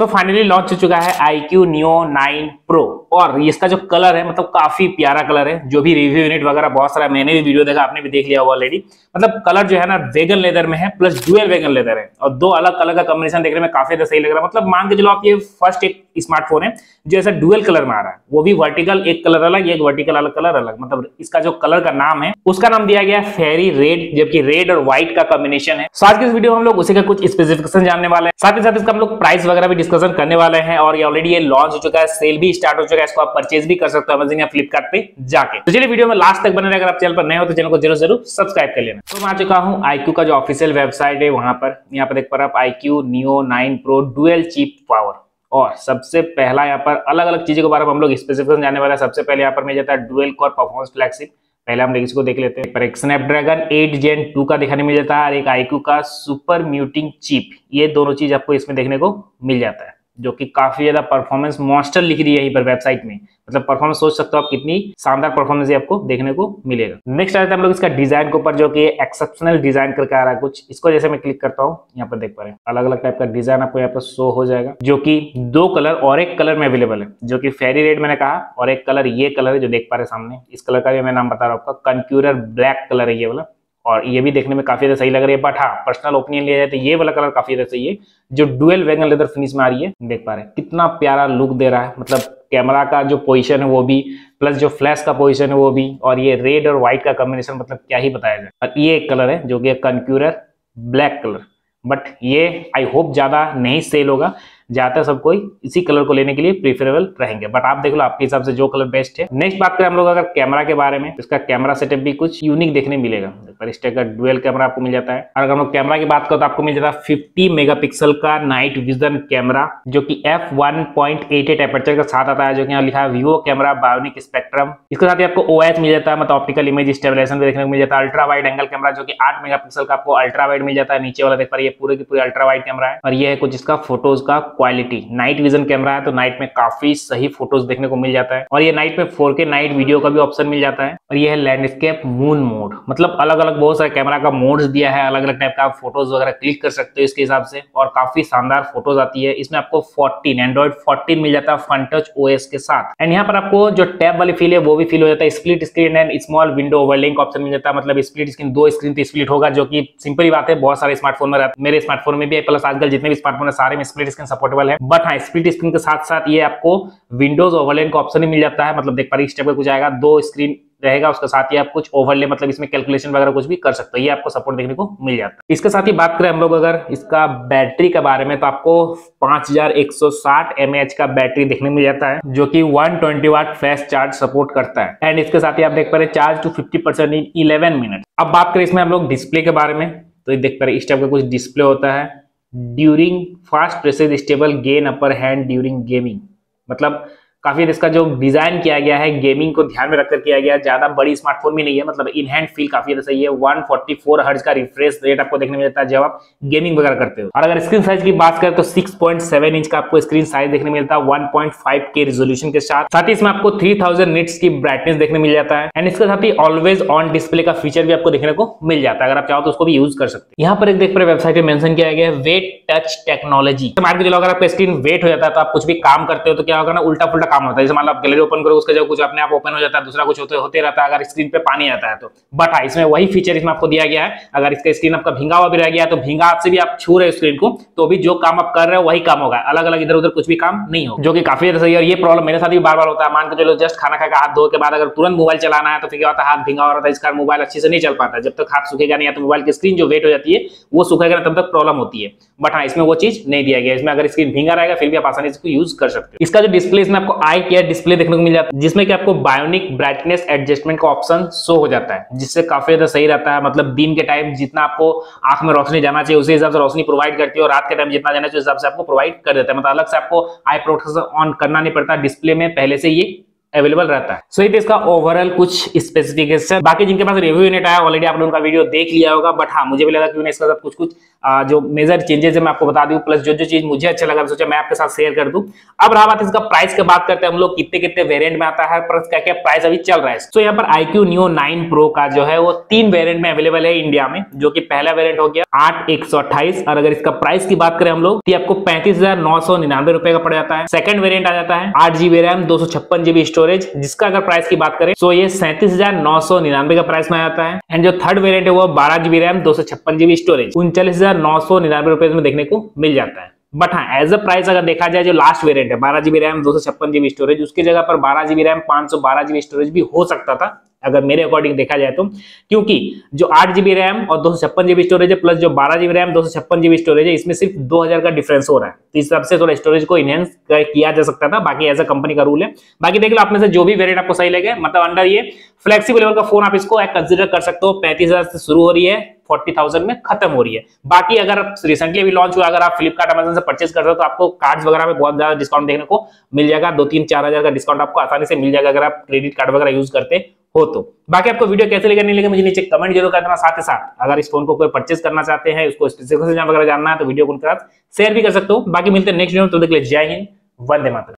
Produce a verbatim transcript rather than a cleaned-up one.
So finally launch हो चुका है iQOO Neo नाइन Pro और इसका जो कलर है मतलब काफी प्यारा कलर है। जो भी रिव्यू यूनिट वगैरह बहुत सारा मैंने भी वीडियो देखा, आपने भी देख लिया होगा ऑलरेडी। मतलब कलर जो है ना वेगन लेदर में है प्लस डुअल वेगन लेदर है और दो अलग कलर का कॉम्बिनेशन देखने में काफी ज्यादा सही लग रहा है। मतलब मान के चलो आप ये फर्स्ट एक स्मार्टफोन है जो ऐसा डुअल कलर में आ रहा है, वो भी वर्टिकल एक कलर अलग, एक वर्टिकल अलग कलर अलग। मतलब इसका जो कलर का नाम है उसका नाम दिया गया है फेरी रेड, जबकि रेड और व्हाइट का कॉम्बिनेशन है। आज के इस वीडियो में हम लोग उसी का कुछ स्पेसिफिकेशन जानने वाले हैं, साथ ही साथ इसका हम लोग प्राइस वगैरह भी डिस्कशन करने वाले हैं। और ये ऑलरेडी ये लॉन्च हो चुका है, सेल भी स्टार्ट हो चुका है, इसको आप परचेज भी कर सकते हो अमेज़न या फ्लिपकार्ट पे जाके। तो चलिए वीडियो में लास्ट तक बने रहे। अगर आप चैनल पर नए हो तो चैनल को जरूर जरूर सब्सक्राइब कर लेना। तो मैं आ चुका हूँ iQOO का जो ऑफिशियल वेबसाइट है, वहां पर यहाँ पर देख पा रहे आप iQOO Neo nine Pro dual chip power. और सबसे पहला यहाँ पर अलग अलग चीजों के बारे में हम लोग स्पेसिफिकेशन जानने वाले हैं। सबसे पहले यहाँ पर मिल जाता है डुअल कोर परफॉर्मेंस फ्लैगशिप। पहले हम इसको देख लेते हैं। पर एक स्नैपड्रैगन एट जेन टू का दिखाने मिल जाता है और एक iQOO का सुपर म्यूटिंग चिप। ये दोनों चीज आपको इसमें देखने को मिल जाता है, जो कि काफी ज्यादा परफॉर्मेंस मॉन्स्टर लिख रही है यहीं पर वेबसाइट में। मतलब परफॉर्मेंस सोच सकते हो आप कितनी शानदार परफॉर्मेंस आपको देखने को मिलेगा। नेक्स्ट आते हैं हम लोग इसका डिजाइन के ऊपर, जो कि एक्सेप्शनल डिजाइन करके आ रहा है कुछ। इसको जैसे मैं क्लिक करता हूँ, यहाँ पर देख पा रहे हैं अलग अलग टाइप का डिजाइन आपको यहाँ पर शो हो जाएगा, जो कि दो कलर और एक कलर में अवेलेबल है, जो कि फेरी रेड मैंने कहा, और एक कलर ये कलर है जो देख पा रहे सामने। इस कलर का भी मैं नाम बता रहा हूँ आपका, कनक्यूरर ब्लैक कलर है ये वाला। और ये भी देखने में काफी ज्यादा सही लग रही है। बट हाँ, पर्सनल ओपिनियन लिया जाए तो ये वाला कलर काफी ज्यादा सही है, जो डुअल वेगन लेदर फिनिश में आ रही है। देख पा रहे हैं कितना प्यारा लुक दे रहा है। मतलब कैमरा का जो पोजीशन है वो भी, प्लस जो फ्लैश का पोजीशन है वो भी, और ये रेड और व्हाइट का कॉम्बिनेशन मतलब क्या ही बताया जाए। और ये एक कलर है जो कि कनक्यूरर ब्लैक कलर। बट ये आई होप ज्यादा नहीं सेल होगा, ज्यादातर सब कोई इसी कलर को लेने के लिए प्रीफरेबल रहेंगे। बट आप देख लो आपके हिसाब से जो कलर बेस्ट है। नेक्स्ट बात करें हम लोग अगर कैमरा के बारे में, तो इसका कैमरा सेटअप भी कुछ यूनिक देखने मिलेगा। पर इस टाइप का डुअल कैमरा आपको मिल जाता है। और अगर हम लोग कैमरा की बात करें तो आपको मिल जाता है फिफ्टी मेगापिक्सल का नाइट विजन कैमरा, जो कि F one point eight eight aperture के साथ आता है, जो कि यहाँ लिखा है वीवो कैमरा बायोनिक स्पेक्ट्रम। इसके साथ ही आपको ओएस मिल जाता है, मतलब ऑप्टिकल इमेज स्टेबलाइजेशन भी देखने को मिल जाता है। अल्ट्रा वाइड एंगल कैमरा, जो कि आठ मेगापिक्सल का आपको अल्ट्रा वाइड मिल जाता है। नीचे वाला देख पा रहे ये पूरे की पूरे अल्ट्रा वाइड कैमरा है। और ये है कुछ इसका फोटोज का क्वालिटी। नाइट विजन कैमरा है तो नाइट में काफी सही फोटोज देखने को मिल जाता है। और ये नाइट में फोर के नाइट वीडियो का भी ऑप्शन मिल जाता है। और ये है लैंडस्केप मून मोड। मतलब अलग अलग बहुत सारे कैमरा का मोड्स दिया है, अलग अलग टाइप का आप फोटोज वगैरह क्लिक कर सकते हो इसके हिसाब से, और काफी शानदार फोटोज आती है। इसमें आपको फोर्टीन एंड्रॉइड फोर्टीन मिल जाता है फन टच ओएस के साथ। एंड यहाँ पर आपको जो टैब वाली फील है वो भी फील हो जाता है। Split screen and small window overlaying का ऑप्शन मिल जाता है। मतलब स्प्लिट स्क्रीन, दो स्क्रीन तो स्प्लिट होगा, जो कि सिंपल ही बात है, बहुत सारे स्मार्टफोन में रहता है। मेरे स्मार्टफोन में भी है, प्लस आजकल जितने भी स्मार्टफोन है सारे में स्प्लिट स्क्रीन सपोर्टेबल है। बट हाँ, स्प्लिट स्क्रीन के साथ साथ ये आपको विंडोज ओवरले का ऑप्शन ही मिल जाता है। मतलब देख पा रहे इस टाइप का कुछ आएगा, दो स्क्रीन रहेगा, उसके साथ ही आप कुछ ओवरले मतलब इसमें कैलकुलेशन वगैरह कुछ भी कर सकते हो। ये आपको सपोर्ट देखने को मिल जाता है। इसके साथ ही बात करें हम लोग अगर इसका बैटरी के बारे में, तो आपको पांच हजार एक सौ साठ एम ए एच का बैटरी देखने मिल जाता है, जो कि one twenty watt fast charge support करता है। एंड इसके साथ ही आप देख पा रहे charge to fifty percent in eleven minute. अब बात करें इसमें हम लोग डिस्प्ले के बारे में, तो देख पा रहे इस टाइप का कुछ डिस्प्ले होता है। During fast presses stable gain upper hand during gaming. मतलब काफी इसका जो डिजाइन किया गया है गेमिंग को ध्यान में रखकर किया गया है। ज्यादा बड़ी स्मार्टफोन भी नहीं है, मतलब इन हैंड फील काफी ज्यादा सही है। वन फोर्टी फोर हर्ट्ज का रिफ्रेश रेट आपको देखने में मिलता है जब आप गेमिंग वगैरह करते हो। और अगर स्क्रीन साइज की बात करें तो सिक्स पॉइंट सेवन इंच का आपको स्क्रीन साइज देखने मिलता है वन पॉइंट फाइव के रिजोल्यूशन के साथ। साथ ही इसमें आपको थ्री थाउजेंड निट्स की ब्राइटनेस देखने मिल जाता है। एंड इसके साथ ही ऑलवेज ऑन डिस्प्ले का फीचर भी आपको देखने को मिल जाता है। अगर आप चाहो तो उसको भी यूज कर सकते हैं। यहाँ पर एक देख पर वेबसाइट में मेंशन किया गया है वेट टच टेक्नोलॉजी। मान के चलो अगर आपका स्क्रीन वेट हो जाता है तो आप कुछ भी काम करते हो तो क्या होगा ना, उल्टा पुल्टा काम होता है। जैसे मान लो आप गैलरी ओपन करो, उसका जो कुछ अपने आप ओपन हो जाता है, दूसरा कुछ होते होते रहता है अगर स्क्रीन पे पानी आता है तो। बट हाँ, इसमें वही फीचर इसमें आपको दिया गया है। अगर इसका स्क्रीन आपका भींगा हुआ भी रह गया तो भींगा हाथ से भी आप छू रहे हो स्क्रीन को, तो भी जो काम आप कर रहे हो वही काम होगा, अलग अलग इधर उधर कुछ भी काम नहीं होगा, जो कि काफी ज्यादा सही है। और ये प्रॉब्लम मेरे साथ भी बार बार होता है। मान के चलो जस्ट खाना खाकर हाथ धो के बाद अगर तुरंत मोबाइल चलाना है तो फिर क्या होता है, हाथ भींगा हो रहा था, इसका मोबाइल अच्छे से नहीं चल पाता। जब तक हाथ सूखेगा नहीं या तो मोबाइल की स्क्रीन जो वेट हो जाती है वो सूखेगा तब तक प्रॉब्लम होती है। बट हाँ, इसमें वो चीज नहीं दिया गया। इसमें अगर स्क्रीन भींगा रहेगा फिर भी आप आसानी से इसको यूज कर सकते हो। इसका जो डिस्प्ले इसमें आपको आई केयर डिस्प्ले देखने को मिल जाता है, जिसमें कि आपको बायोनिक ब्राइटनेस एडजस्टमेंट का ऑप्शन शो हो जाता है, जिससे काफी ज्यादा सही रहता है। मतलब दिन के टाइम जितना आपको आंख में रोशनी जाना चाहिए उसी हिसाब से रोशनी प्रोवाइड करती है, और रात के टाइम जितना जाना चाहिए उस हिसाब से आपको प्रोवाइड कर देता है। मतलब अलग से आपको आई प्रोटेक्शन ऑन करना नहीं पड़ता, डिस्प्ले में पहले से ये अवेलेबल रहता है। सो so, इसका ओवरऑल कुछ स्पेसिफिकेशन, बाकी जिनके पास रिव्यू यूनिट आया ऑलरेडी आपने उनका वीडियो देख लिया होगा, बट हाँ मुझे भी लगा कि इसके साथ कुछ कुछ आ, जो मेजर चेंजेस है मैं आपको बता दूं, प्लस जो जो चीज मुझे अच्छा लगा सोचा मैं आपके साथ शेयर कर दूं। अब रहा बात इसका प्राइस की बात करते हैं हम लोग, कितने कितने वेरिएंट में आता है, प्लस क्या क्या प्राइस अभी चल रहा है। तो यहाँ पर I Q Neo nine Pro का जो है वो तीन वेरिएंट में अवेलेबल है इंडिया में, जो कि पहला वेरिएंट हो गया आठ एक सौ अट्ठाईस, और अगर इसका प्राइस की बात करें हम लोग तो आपको पैंतीस हजार नौ सौ निन्यानवे रुपए का पड़ जाता है। सेकंड वेरिएंट आ जाता है आठ जीबी रैम दो सौ छप्पन जीबी स्टोरेज, जिसका अगर प्राइस की बात करें तो ये सैंतीस हजार नौ सौ निन्यानवे का प्राइस में आ जाता है। एंड जो थर्ड वेरिएंट है वो बारह जीबी रैम दो सौ छप्पन जीबी स्टोरेज उनचालीस हजार नौ सौ निन्यानवे रुपए में देखने को मिल जाता है। बट हाँ एज अ प्राइस अगर देखा जाए जो लास्ट वेरिएंट है बारह जीबी रैम दो सौ छप्पन जीबी स्टोरेज, उसकी जगह पर बारह जीबी रैम पांच सौ बारह जीबी स्टोरेज भी हो सकता था अगर मेरे अकॉर्डिंग देखा जाए तो, क्योंकि जो आठ जीबी रैम और दो सौ छप्पन जीबी स्टोरेज है प्लस जो बारह जीबी रैम दो सौ छप्पन जीबी स्टोरेज है, इसमें सिर्फ दो हजार का डिफरेंस हो रहा है। तो इस हिसाब से थोड़ा स्टोरेज को इनहेंस किया जा सकता था, बाकी एज अ कंपनी का रूल है। बाकी देख लो आप में से जो भी वेरिएंट आपको सही लगे, मतलब अंडर ये फ्लेक्सिबल लेवल का फोन आप इसको कंसिडर कर सकते हो। पैंतीस हजार से शुरू हो रही है, फोर्टी थाउजेंड में खत्म हो रही है। बाकी अगर रिसेंटली अभी लॉन्च हुआ, अगर आप फ्लिपकार्ट अमेज़न से परचेज करते हो तो आपको कार्ड्स वगैरह में बहुत ज्यादा डिस्काउंट देखने को मिल जाएगा, दो तीन चार हजार का डिस्काउंट आपको आसानी से मिल जाएगा अगर आप क्रेडिट कार्ड वगैरह यूज करते हो तो। बाकी आपको वीडियो कैसे लगे नहीं लगे मुझे नीचे कमेंट जरूर कर देना। साथ ही साथ अगर इस फोन को कोई परचेज करना चाहते हैं, उसको स्पेसिफिकेशन वगैरह जानना है तो वीडियो को उनके साथ शेयर भी कर सकते हो। बाकी मिलते हैं नेक्स्ट वीडियो में, तो देख ले जय हिंद, वंदे मातरम।